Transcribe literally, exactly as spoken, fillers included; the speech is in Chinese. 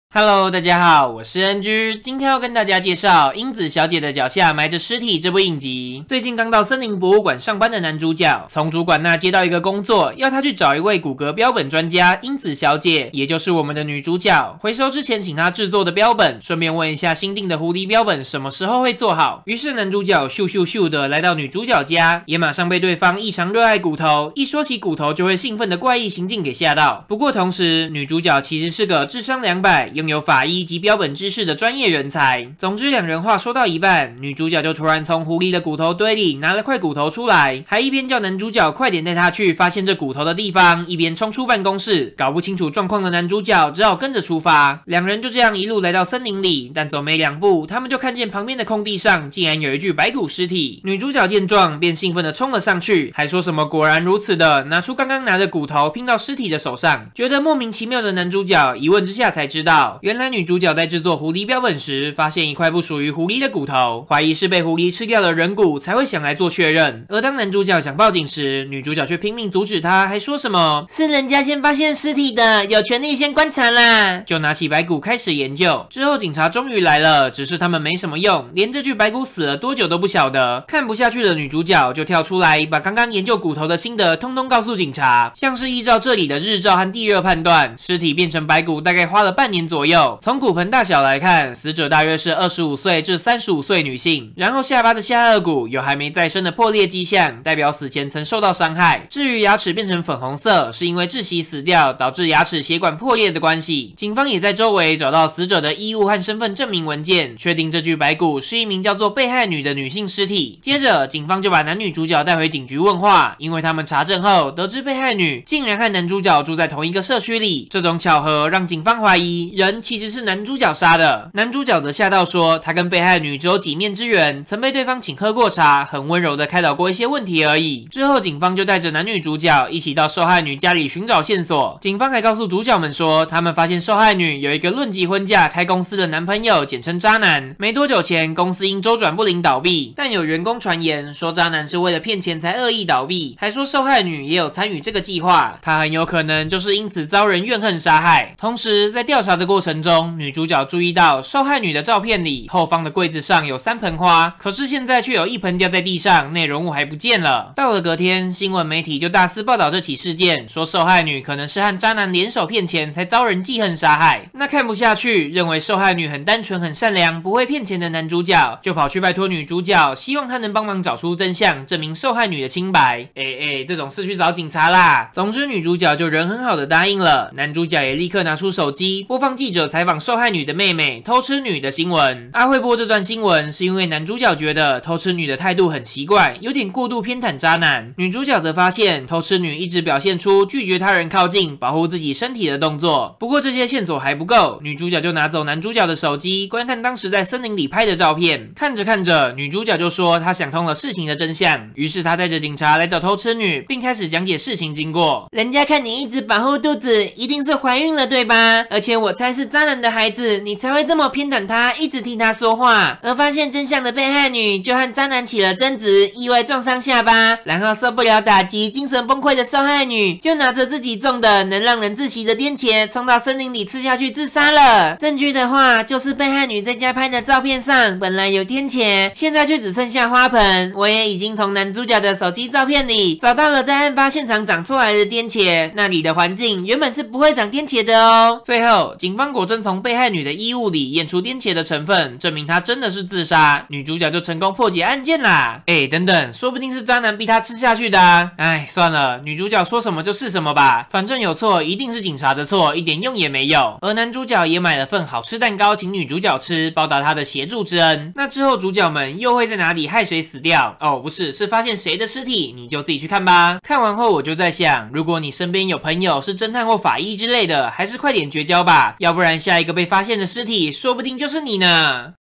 Hello， 大家好，我是 N G， 今天要跟大家介绍英子小姐的脚下埋着尸体这部影集。最近刚到森林博物馆上班的男主角，从主管那接到一个工作，要他去找一位骨骼标本专家英子小姐，也就是我们的女主角，回收之前请她制作的标本，顺便问一下新订的狐狸标本什么时候会做好。于是男主角咻咻咻的来到女主角家，也马上被对方异常热爱骨头，一说起骨头就会兴奋的怪异行径给吓到。不过同时，女主角其实是个智商两百。拥有法医及标本知识的专业人才。总之，两人话说到一半，女主角就突然从狐狸的骨头堆里拿了块骨头出来，还一边叫男主角快点带她去发现这骨头的地方，一边冲出办公室。搞不清楚状况的男主角只好跟着出发。两人就这样一路来到森林里，但走没两步，他们就看见旁边的空地上竟然有一具白骨尸体。女主角见状，便兴奋地冲了上去，还说什么果然如此的拿出刚刚拿的骨头拼到尸体的手上。觉得莫名其妙的男主角一问之下才知道，原来女主角在制作狐狸标本时，发现一块不属于狐狸的骨头，怀疑是被狐狸吃掉的人骨，才会想来做确认。而当男主角想报警时，女主角却拼命阻止他，还说什么是人家先发现尸体的，有权利先观察啦，就拿起白骨开始研究。之后警察终于来了，只是他们没什么用，连这具白骨死了多久都不晓得。看不下去的女主角就跳出来，把刚刚研究骨头的心得通通告诉警察，像是依照这里的日照和地热判断，尸体变成白骨大概花了半年左右。从骨盆大小来看，死者大约是二十五岁至三十五岁女性，然后下巴的下颚骨有还没再生的破裂迹象，代表死前曾受到伤害。至于牙齿变成粉红色，是因为窒息死掉导致牙齿血管破裂的关系。警方也在周围找到死者的衣物和身份证明文件，确定这具白骨是一名叫做被害女的女性尸体。接着警方就把男女主角带回警局问话，因为他们查证后得知被害女竟然和男主角住在同一个社区里，这种巧合让警方怀疑人其实是男主角杀的。男主角则吓到说，他跟被害女只有几面之缘，曾被对方请喝过茶，很温柔的开导过一些问题而已。之后警方就带着男女主角一起到受害女家里寻找线索。警方还告诉主角们说，他们发现受害女有一个论及婚嫁开公司的男朋友，简称渣男。没多久前公司因周转不灵倒闭，但有员工传言说渣男是为了骗钱才恶意倒闭，还说受害女也有参与这个计划，她很有可能就是因此遭人怨恨杀害。同时在调查的过程中，女主角注意到受害女的照片里后方的柜子上有三盆花，可是现在却有一盆掉在地上，内容物还不见了。到了隔天，新闻媒体就大肆报道这起事件，说受害女可能是和渣男联手骗钱才遭人记恨杀害。那看不下去，认为受害女很单纯很善良，不会骗钱的男主角就跑去拜托女主角，希望她能帮忙找出真相，证明受害女的清白。哎哎，这种事去找警察啦。总之女主角就人很好的答应了，男主角也立刻拿出手机播放记者采访受害女的妹妹偷吃女的新闻。阿慧播这段新闻是因为男主角觉得偷吃女的态度很奇怪，有点过度偏袒渣男。女主角则发现偷吃女一直表现出拒绝他人靠近，保护自己身体的动作。不过这些线索还不够，女主角就拿走男主角的手机，观看当时在森林里拍的照片。看着看着，女主角就说她想通了事情的真相，于是她带着警察来找偷吃女，并开始讲解事情经过。人家看你一直保护肚子，一定是怀孕了对吧？而且我猜是渣男的孩子，你才会这么偏袒他，一直替他说话。而发现真相的被害女就和渣男起了争执，意外撞伤下巴，然后受不了打击，精神崩溃的受害女就拿着自己种的能让人窒息的颠茄，冲到森林里吃下去自杀了。证据的话，就是被害女在家拍的照片上本来有颠茄，现在却只剩下花盆。我也已经从男主角的手机照片里找到了在案发现场长出来的颠茄，那里的环境原本是不会长颠茄的哦。最后警方果真从被害女的衣物里验出颠茄的成分，证明她真的是自杀，女主角就成功破解案件啦。哎，等等，说不定是渣男逼她吃下去的啊。哎，算了，女主角说什么就是什么吧，反正有错一定是警察的错，一点用也没有。而男主角也买了份好吃蛋糕请女主角吃，报答她的协助之恩。那之后主角们又会在哪里害谁死掉？哦，不是，是发现谁的尸体，你就自己去看吧。看完后我就在想，如果你身边有朋友是侦探或法医之类的，还是快点绝交吧，要不然下一个被发现的尸体说不定就是你呢。